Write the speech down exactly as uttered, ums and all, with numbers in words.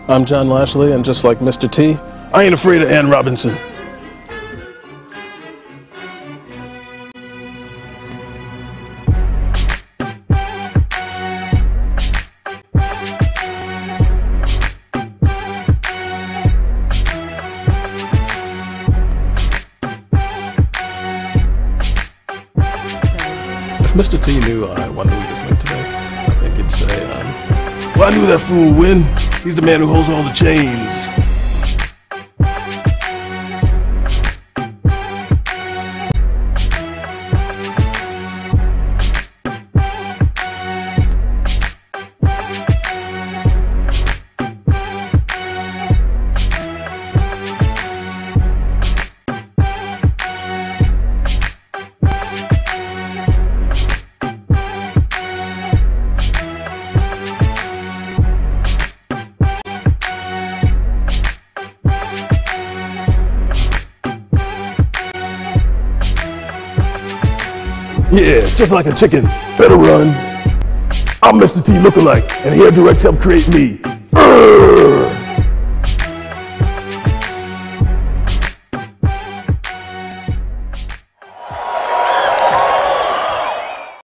I'm John Lashley, and just like Mister T, I ain't afraid of Ann Robinson. If Mister T knew I wanted to lead this link today, I think he'd say, um, well, I knew that fool would win. He's the man who holds all the chains. Yeah, just like a chicken, better run. I'm Mister T Lookalike, and here direct help create me. Urgh.